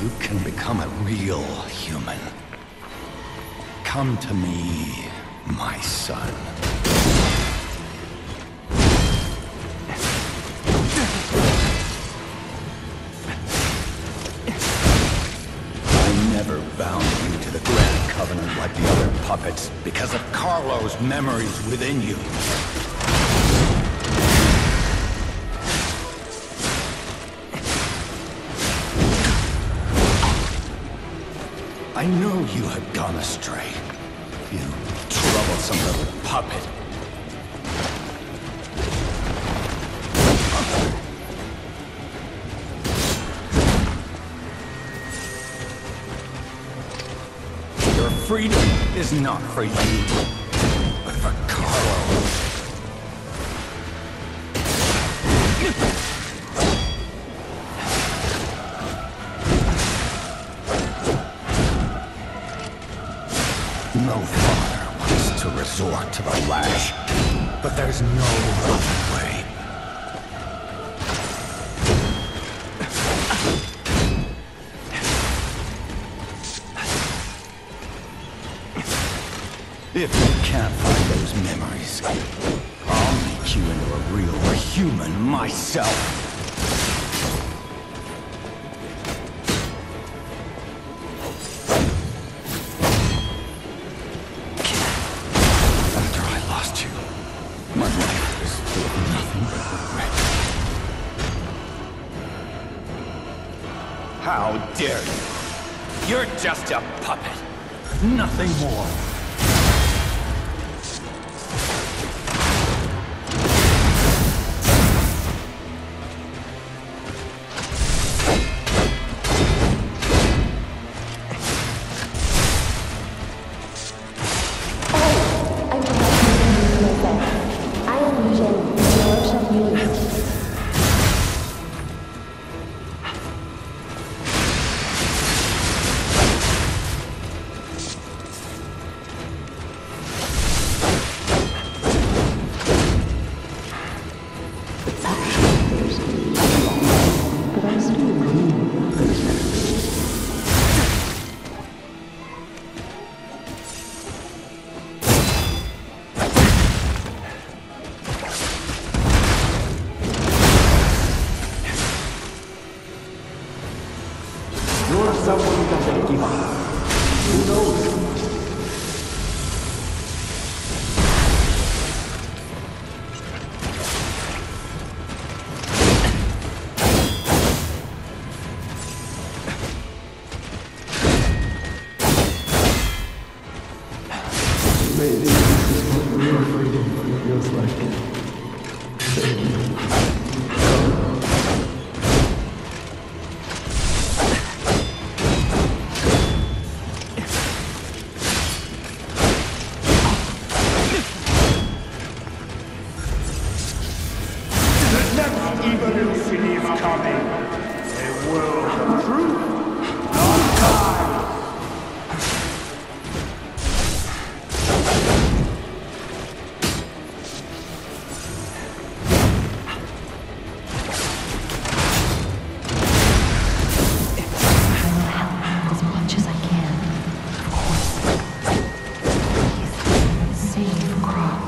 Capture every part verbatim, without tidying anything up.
You can become a real human. Come to me, my son. I never bound you to the Grand Covenant like the other puppets because of Carlo's memories within you. I know you had gone astray. You troublesome little puppet. Your freedom is not for you, but for Carlo. No father wants to resort to the lash, but there's no other way. If you can't find those memories, I'll make you into a real human myself. How dare you? You're just a puppet. Nothing more. You're someone who doesn't give up. Who knows? Maybe this is what real freedom feels like. Evolution is coming. A world of truth, not time. I will help as much as I can. Of course. Please, save Croft.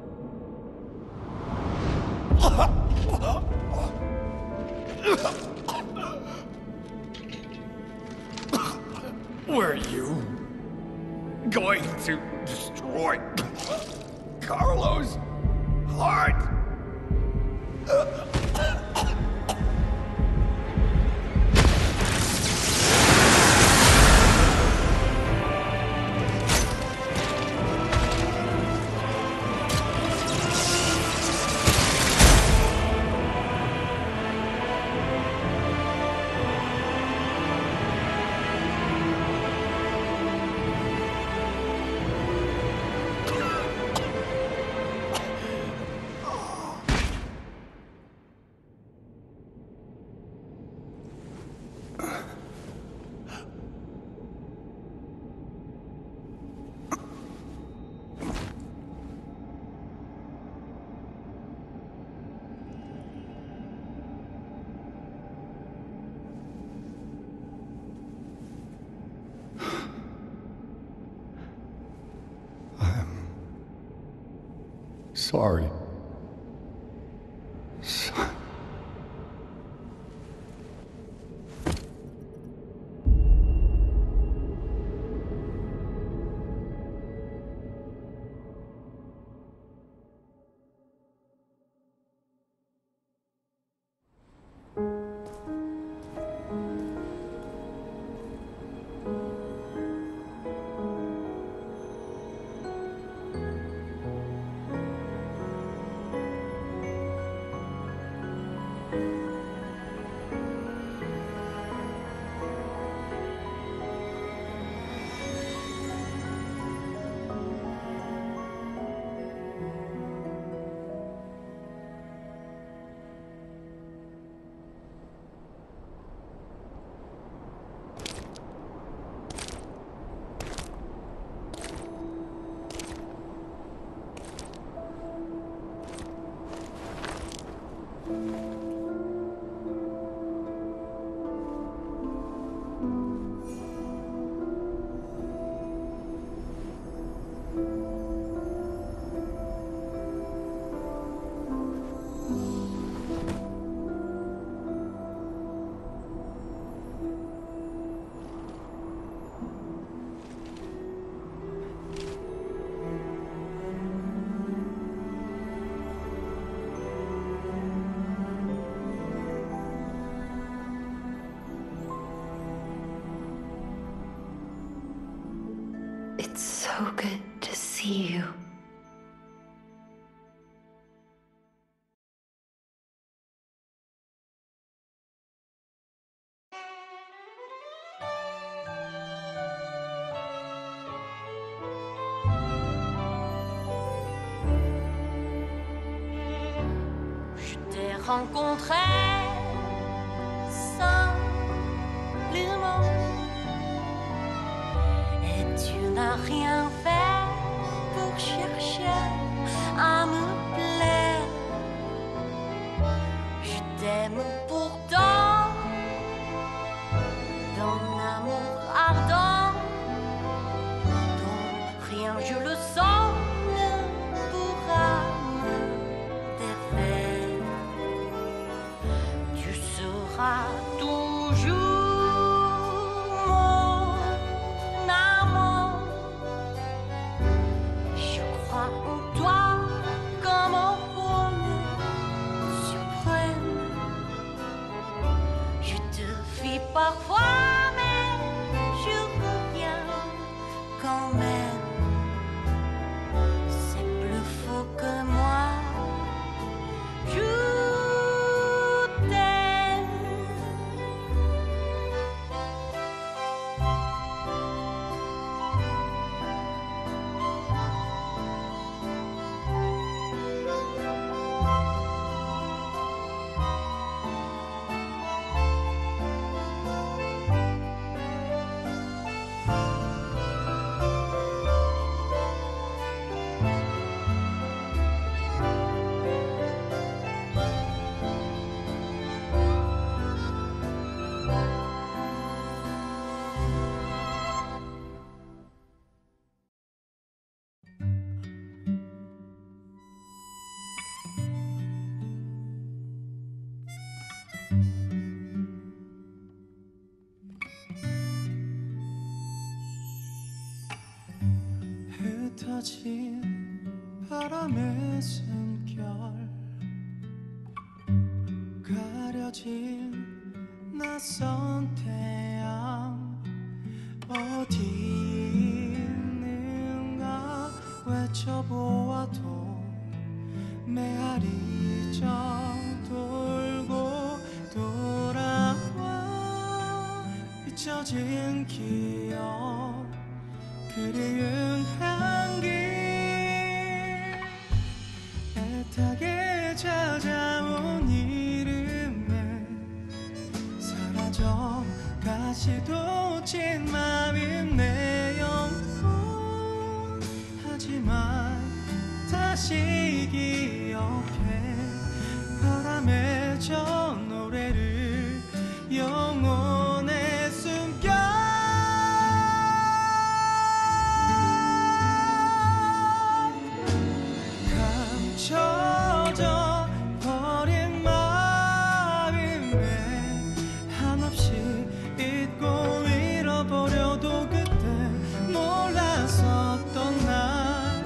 Ugh! Were you going to destroy Carlos' heart? Sorry. So- It's so good to see you. Je t'ai rencontré simplement et tu n'as rien fait pour chercher à me plaire. Je t'aime pourtant d'un amour ardent dont rien, je le sens, ne pourra me défaire. Tu seras toujours mon amour. Je crois 바람의 숨결 가려진 낯선 태양 어디 있는가 외쳐보아도 메아리 정 돌고 돌아와 잊혀진 기억 그리운 향기 애타게 찾아온 이름에 사라져 가시도 친 맘인 내 영혼 하지만 다시 기억해 바람에 저 노래를 영혼에 숨겨 감춰져 버린 마음에 한없이 잊고 잃어버려도 그때 몰랐었던 날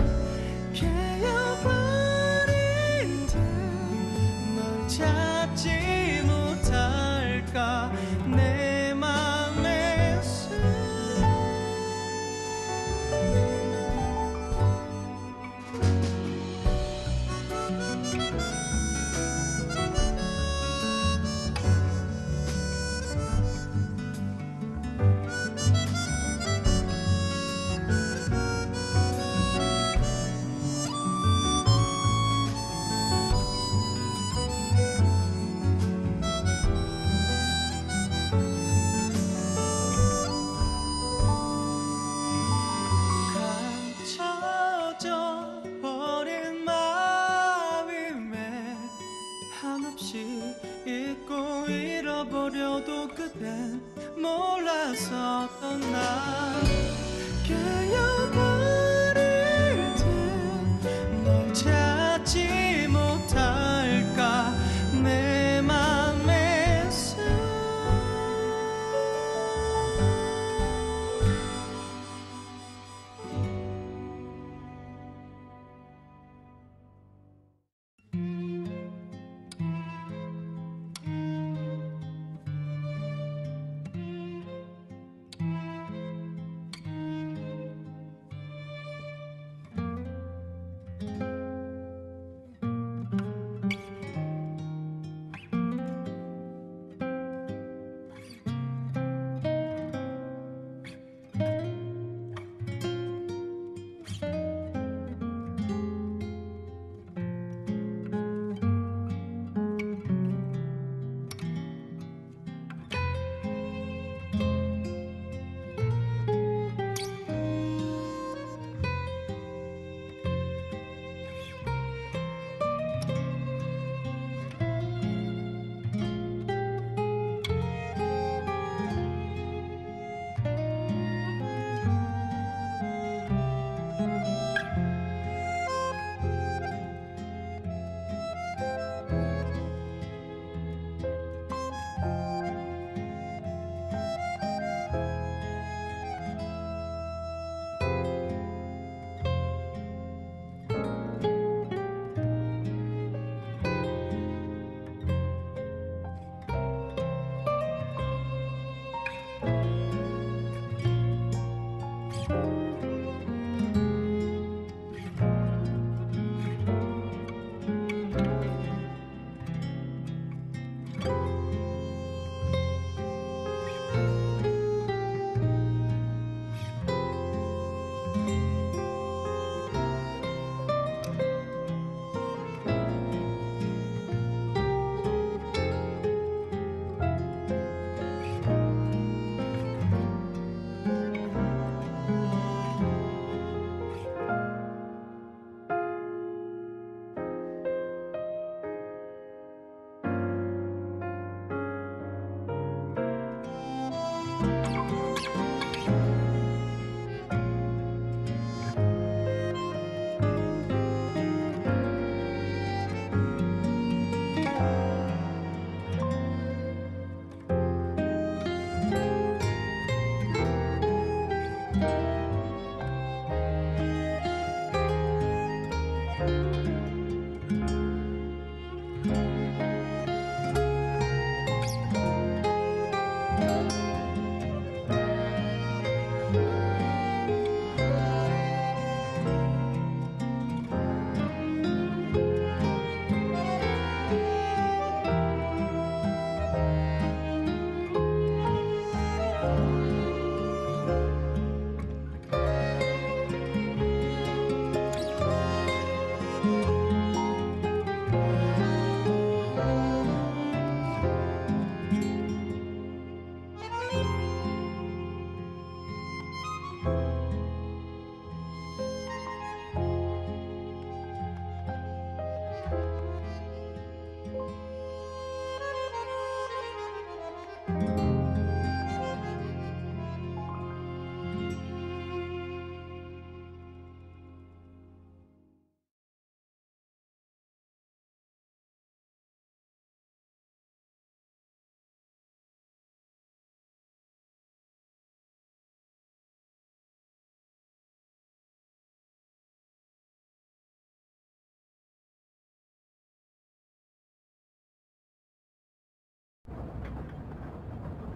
깨어버린 듯 널 찾지 못할까 내 맘에 숨 감춰져 버린 마음에 한없이 잊고 잃어버려도 그땐 몰랐었던 날 깨어버릴 듯 널 찾지 못할까 내 맘에 숨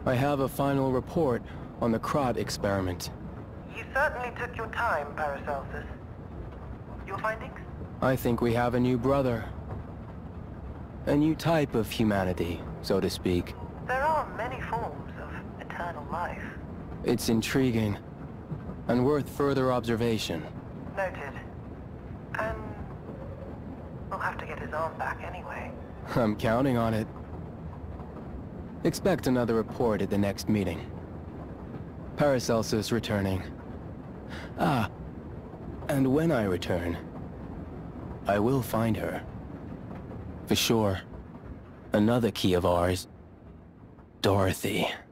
I have a final report on the Krat experiment. You certainly took your time, Paracelsus. Your findings? I think we have a new brother. A new type of humanity, so to speak. There are many forms of eternal life. It's intriguing, and worth further observation. Noted. And we'll have to get his arm back anyway. I'm counting on it. Expect another report at the next meeting. Paracelsus returning. Ah, and when I return, I will find her. For sure. Another key of ours. Dorothy.